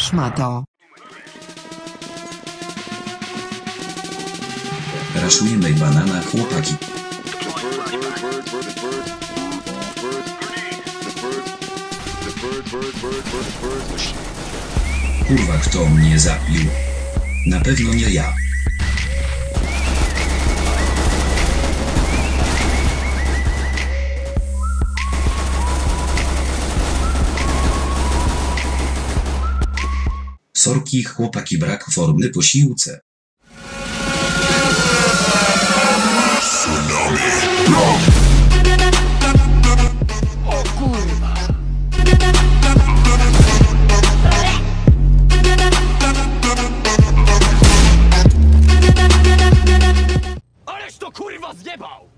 szmato. Raszujemy banana, chłopaki. Kurwa, kto mnie zabił? Na pewno nie ja. Sorki chłopaki, brak formy po siłce. O kurwa! Ależ to kurwa zjebał!